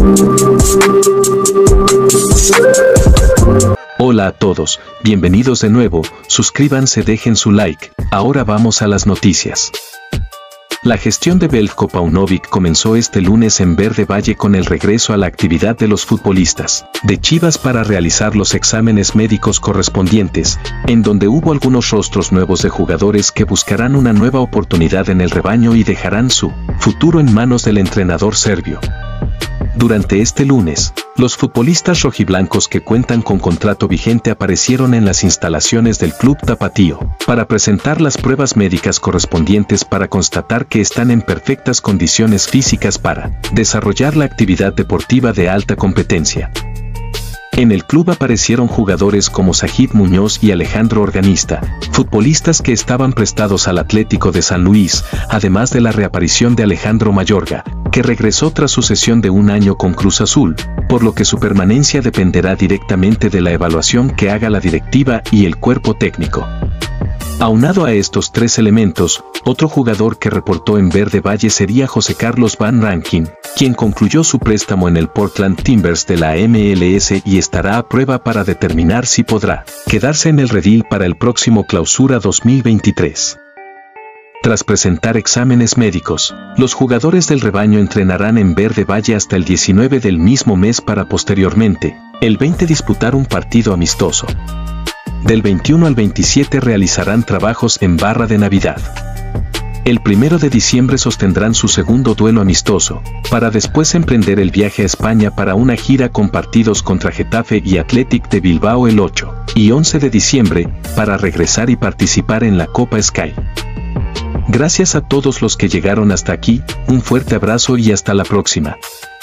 Hola a todos, bienvenidos de nuevo, suscríbanse, dejen su like. Ahora vamos a las noticias. La gestión de Veljko Paunovic comenzó este lunes en Verde Valle con el regreso a la actividad de los futbolistas de Chivas para realizar los exámenes médicos correspondientes, en donde hubo algunos rostros nuevos de jugadores que buscarán una nueva oportunidad en el rebaño y dejarán su futuro en manos del entrenador serbio. Durante este lunes, los futbolistas rojiblancos que cuentan con contrato vigente aparecieron en las instalaciones del Club Tapatío para presentar las pruebas médicas correspondientes para constatar que están en perfectas condiciones físicas para desarrollar la actividad deportiva de alta competencia. En el club aparecieron jugadores como Sajid Muñoz y Alejandro Organista, futbolistas que estaban prestados al Atlético de San Luis, además de la reaparición de Alejandro Mayorga, que regresó tras su cesión de un año con Cruz Azul, por lo que su permanencia dependerá directamente de la evaluación que haga la directiva y el cuerpo técnico. Aunado a estos tres elementos, otro jugador que reportó en Verde Valle sería José Carlos Van Rankin, quien concluyó su préstamo en el Portland Timbers de la MLS y estará a prueba para determinar si podrá quedarse en el redil para el próximo Clausura 2023. Tras presentar exámenes médicos, los jugadores del rebaño entrenarán en Verde Valle hasta el 19 del mismo mes para posteriormente, el 20 disputar un partido amistoso. Del 21 al 27 realizarán trabajos en Barra de Navidad. El 1 de diciembre sostendrán su segundo duelo amistoso, para después emprender el viaje a España para una gira con partidos contra Getafe y Athletic de Bilbao el 8 y 11 de diciembre, para regresar y participar en la Copa Sky. Gracias a todos los que llegaron hasta aquí, un fuerte abrazo y hasta la próxima.